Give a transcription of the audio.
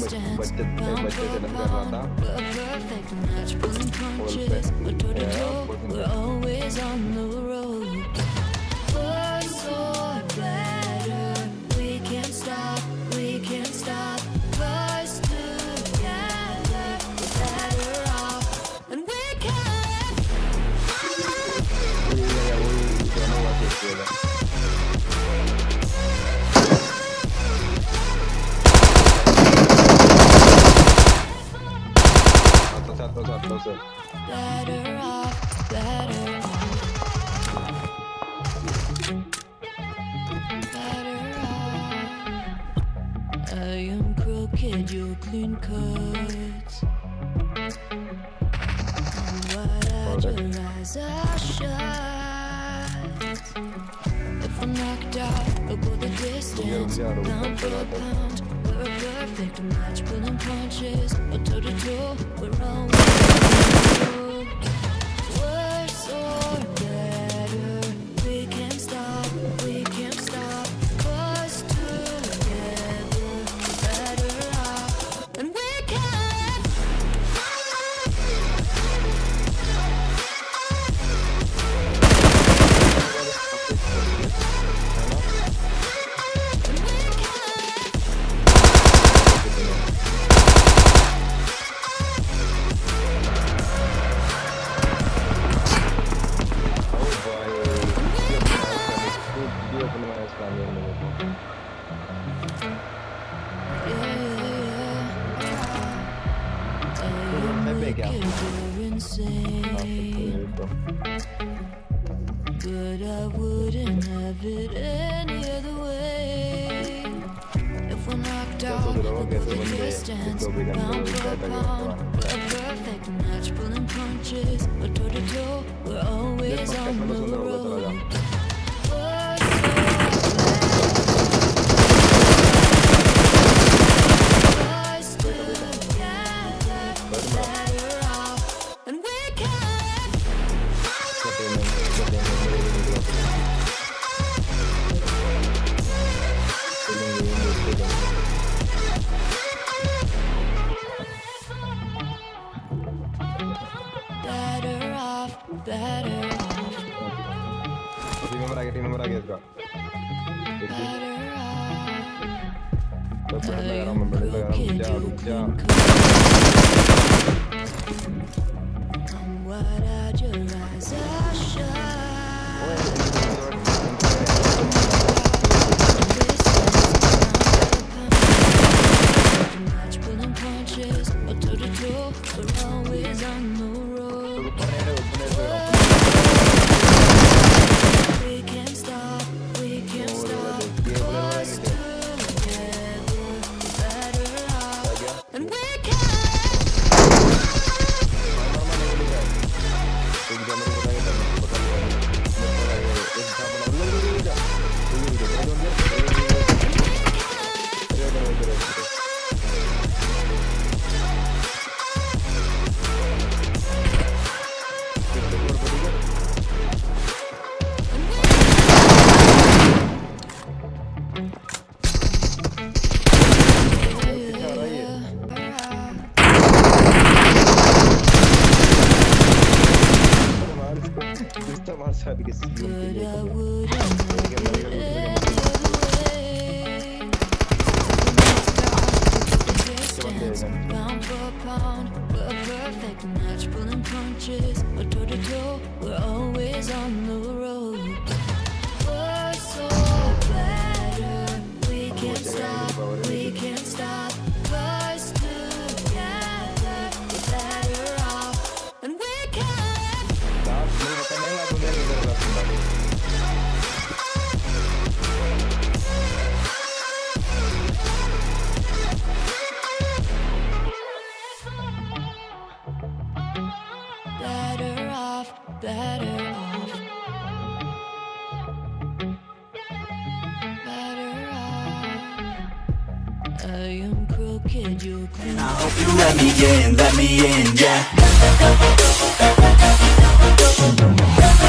बच्चे से लग रहा था I am crooked, you clean cuts. Wide your eyes are shut. If I'm knocked out, we'll go the distance. Pound for pound, we're a perfect match. Pulling punches, or toe to toe, we're always worse or better. We can't stop, we can't stop. Us together, better off, and we can. But I wouldn't have it any other way. If we're knocked out, we'll go the distance. Pound for pound, we're a perfect match. Pulling punches, but toe to toe, we're always on the road. Pound for pound, we're a perfect match. Pulling punches, but toe to toe, we're always on the road. We're so better, we can't stop, we can't stop. Us together, we're better off, and we can. Better off, better off. Better off. I am crooked, you're clean. I hope you let me in, yeah.